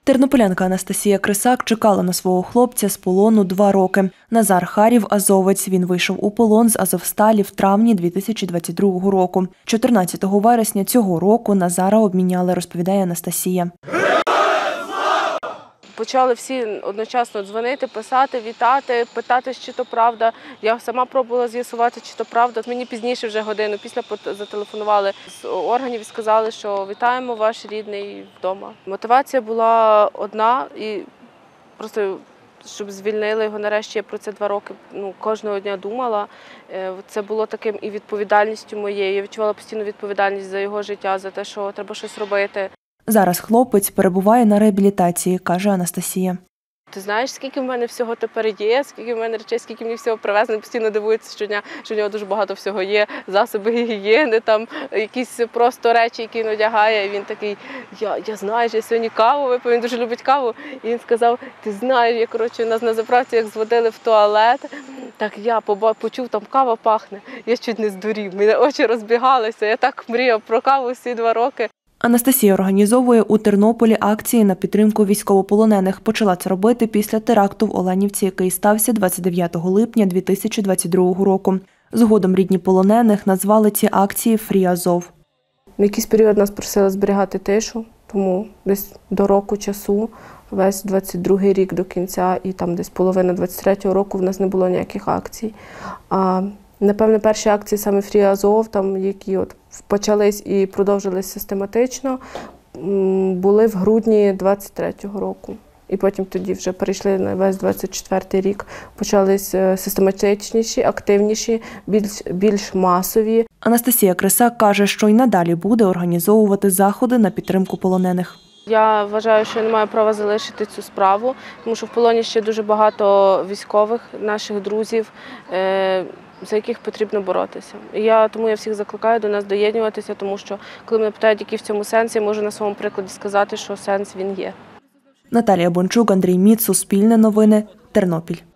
Тернополянка Анастасія Крисак чекала на свого хлопця з полону 2 роки. Назар Харів – азовець. Він вийшов у полон з Азовсталі в травні 2022 року. 14 вересня цього року Назара обміняли, розповідає Анастасія. Почали всі одночасно дзвонити, писати, вітати, питати, чи то правда. Я сама пробувала з'ясувати, чи то правда. Мені пізніше, вже годину після, зателефонували з органів і сказали, що вітаємо, ваш рідний вдома. Мотивація була одна, і просто щоб звільнили його нарешті. Я про це 2 роки кожного дня думала. Це було таким і відповідальністю моєю. Я відчувала постійну відповідальність за його життя, за те, що треба щось робити. Зараз хлопець перебуває на реабілітації, каже Анастасія. Ти знаєш, скільки в мене всього тепер є, скільки в мене речей, скільки мені всього привезли, постійно дивуються щодня, що в нього дуже багато всього є, засоби гігієни, там якісь просто речі, які він одягає. І він такий, я знаю, я сьогодні каву випив, він дуже любить каву. І він сказав, ти знаєш, нас на заправці як зводили в туалет, так я почув, там кава пахне, я чуть не здурів, мене очі розбігалися, я так мріяв про каву всі 2 роки. Анастасія організовує у Тернополі акції на підтримку військовополонених. Почала це робити після теракту в Оленівці, який стався 29 липня 2022 року. Згодом рідні полонених назвали ці акції «Фрі Азов». В якийсь період нас просили зберігати тишу, тому десь до року часу, весь 22-й рік до кінця і там десь половина 23-го року в нас не було ніяких акцій. Напевне, перші акції саме «Фрі Азов», які почались і продовжились систематично, були в грудні 23-го року. І потім тоді вже перейшли на весь 24-й рік, почались систематичніші, активніші, більш масові. Анастасія Крисак каже, що й надалі буде організовувати заходи на підтримку полонених. Я вважаю, що я не маю права залишити цю справу, тому що в полоні ще дуже багато військових, наших друзів, за яких потрібно боротися. Тому я всіх закликаю до нас доєднуватися, тому що коли мене питають, який в цьому сенс, я можу на своєму прикладі сказати, що сенс він є. Наталія Бончук, Андрій Міц, Суспільне новини, Тернопіль.